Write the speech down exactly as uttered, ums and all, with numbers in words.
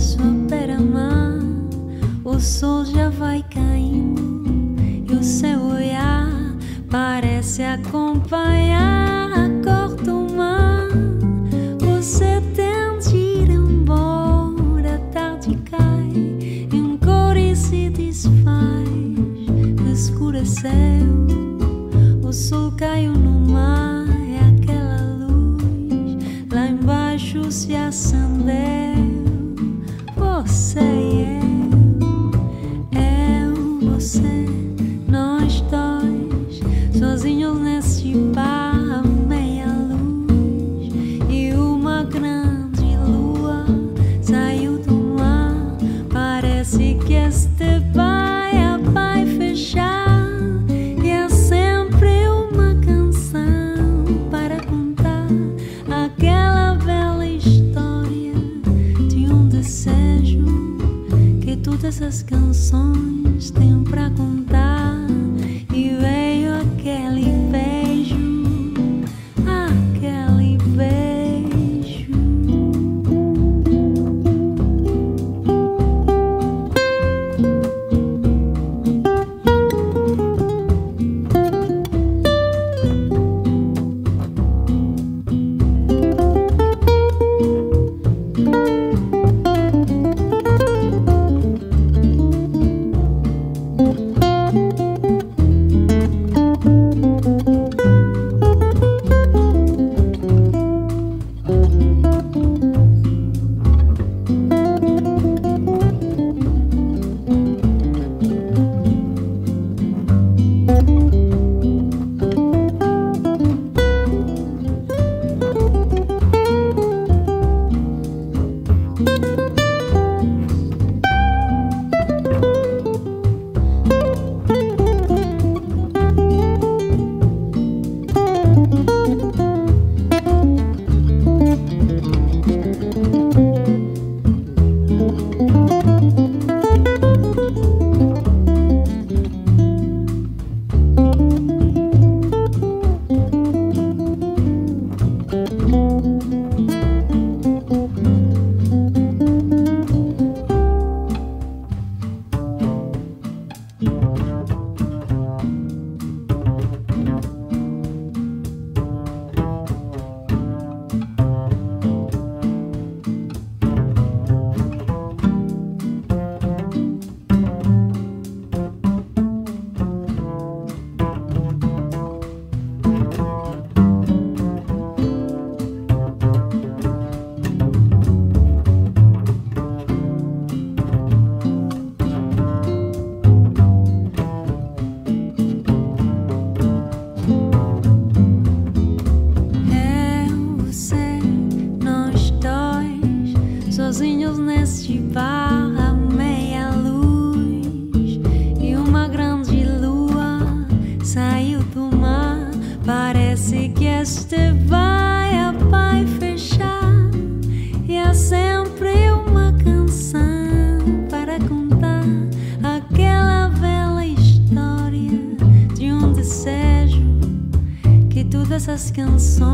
sua beira-mar, o sol já vai caindo e o seu olhar parece acompanhar a cor do mar. Você tenta ir embora, a tarde cai e um cor se desfaz. Escureceu, o sol caiu no mar e aquela luz lá embaixo se acendeu. Você e eu, eu, você, nós dois, sozinhos nesse bar à meia luz, e uma grande lua saiu do mar. Parece que este vai, vai fechar, e é sempre uma canção para contar aquela bela história de um desejo que todas as canções têm pra contar. E veio aquele beijo, aquele beijo. Sozinhos neste bar à meia luz, e uma grande lua saiu do mar. Parece que este vai, vai fechar, e há sempre uma canção para contar aquela bela história de um desejo que todas as canções